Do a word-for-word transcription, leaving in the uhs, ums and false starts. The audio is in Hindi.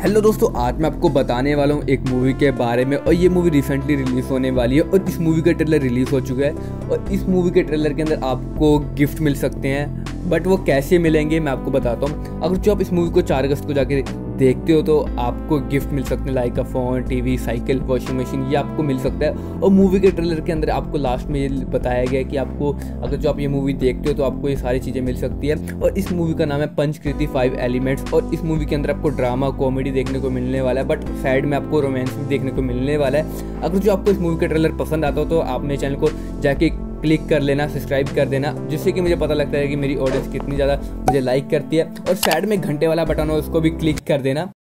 हेलो दोस्तों, आज मैं आपको बताने वाला हूँ एक मूवी के बारे में। और ये मूवी रिसेंटली रिलीज़ होने वाली है और इस मूवी का ट्रेलर रिलीज़ हो चुका है। और इस मूवी के ट्रेलर के अंदर आपको गिफ्ट मिल सकते हैं, बट वो कैसे मिलेंगे मैं आपको बताता हूँ। अगर जो आप इस मूवी को चार अगस्त को जाके देखते हो तो आपको गिफ्ट मिल सकते हैं, like a phone, TV, cycle, washing machine, ये आपको मिल सकता है। और मूवी के ट्रेलर के अंदर आपको लास्ट में ये बताया गया है कि आपको अगर जो आप ये मूवी देखते हो तो आपको ये सारी चीज़ें मिल सकती है। और इस मूवी का नाम है पंचकृति फाइव एलिमेंट्स। और इस मूवी के अंदर आपको ड्रामा, कॉमेडी देखने को मिलने वाला है, बट साइड में आपको रोमांस भी देखने को मिलने वाला है। अगर जो आपको इस मूवी का ट्रेलर पसंद आता हो तो आप मेरे चैनल को जाके क्लिक कर लेना, सब्सक्राइब कर देना, जिससे कि मुझे पता लगता है कि मेरी ऑडियंस कितनी ज़्यादा मुझे लाइक करती है। और साइड में घंटे वाला बटन हो उसको भी क्लिक कर देना।